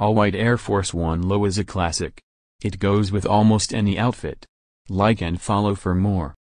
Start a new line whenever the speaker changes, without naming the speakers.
All-white Air Force One Low is a classic. It goes with almost any outfit. Like and follow for more.